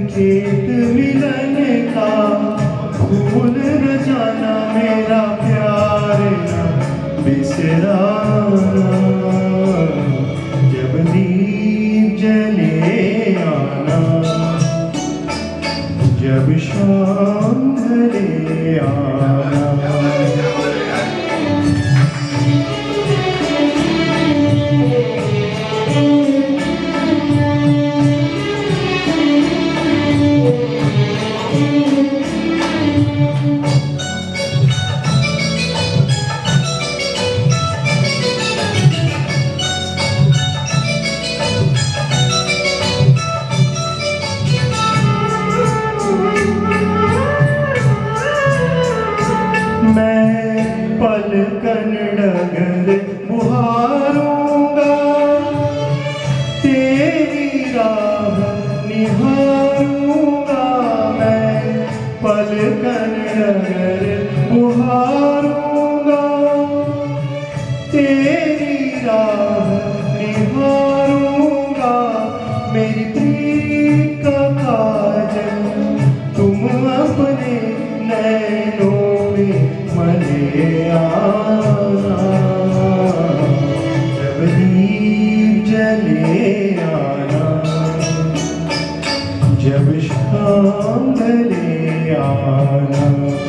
संकेत मिलन का, भूल न जाना मेरा प्यार ना बिसराना। जब दीप जले आना, जब शाम ढले आना। मैं पलकन डगर बुहारूंगा, तेरी राह निहारूंगा। मैं पलकन डगर बुहारूंगा, तेरी राह निहारूंगा। मेरी प्रीत का काजल तुम अपने नैनों मले आना। जब दीप जले आना, जब शाम ढले आना।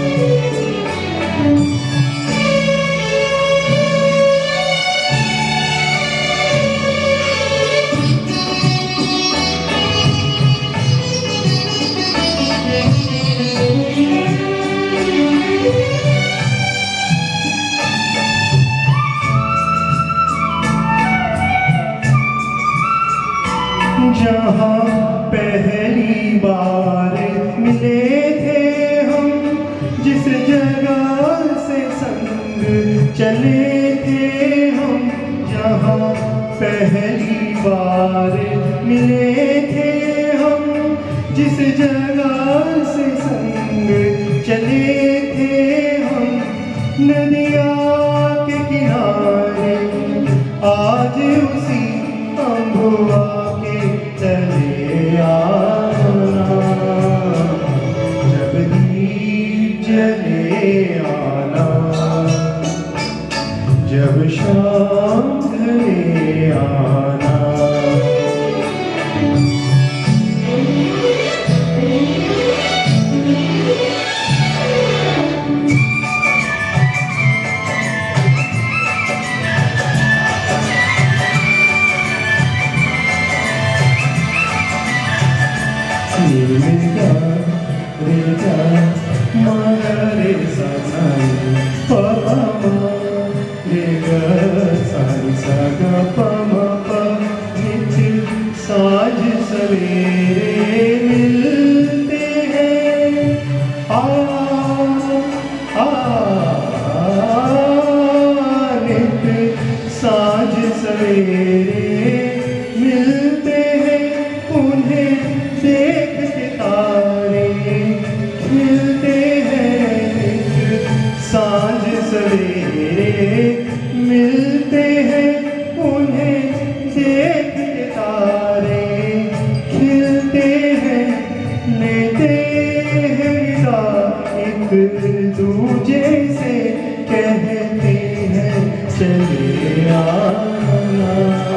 जहाँ पहली बार मिले थे हम, जिस जगह से संग चले थे हम। जहाँ पहली बार मिले थे हम, जिस जगह से संग चले थे हम। नदिया के किनारे आज उसी अम्बुआ के चले आना। जब दीप जले आना, जब शाम ढले आना। रे गा मा रे सा सा पा मा रे गा सा सा गा पा मा पा। नित साँझ सवेरे मिलते हैं, आ नित साँझ सवेरे मिलते हैं। उन्हें देख के तारे खिलते हैं। साँझ सवेरे मिलते हैं, उन्हें देख के तारे खिलते हैं। लेते हैं विदा एक दूजे से, कहते हैं चले आना।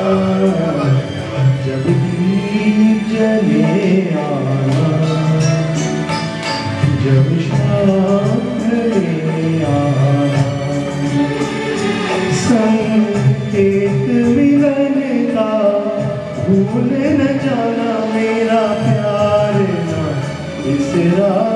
जब दीप जले आना, जब शाम ढले आना। संकेत मिलन का, भूल न जाना मेरा प्यार ना बिसरा।